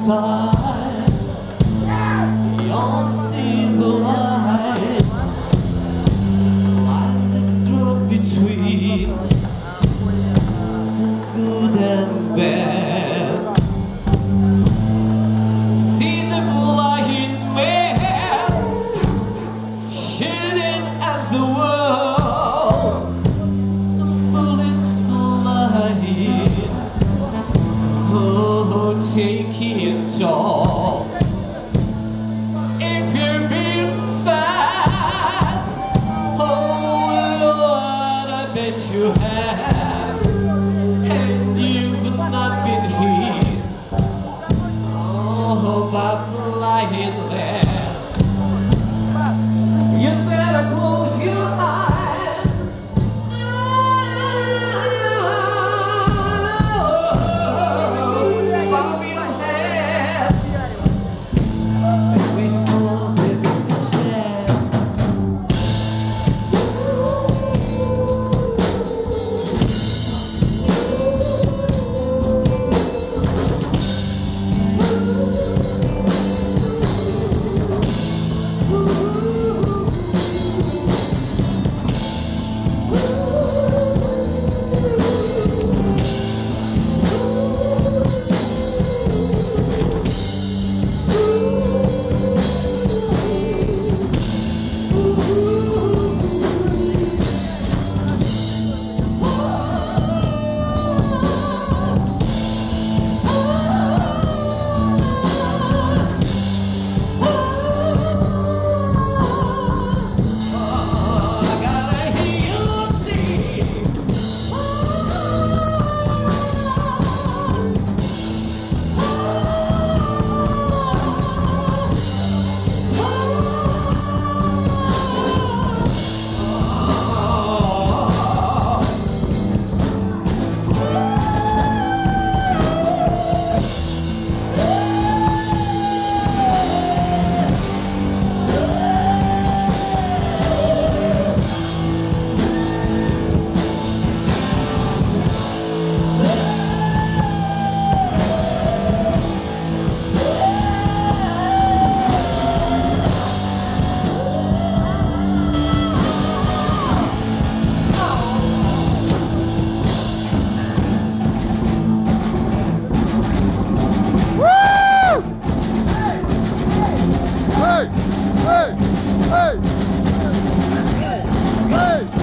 time, you'll see the light that's drawn between good and bad. See the blind man shooting at the world, the bullets flying, oh, taking toll. If you're being bad, oh Lord, I bet you have, and you've not been hit, oh, by flying there. You better close your eyes, bow your head, and wait for them to share. Hey! Hey! Hey!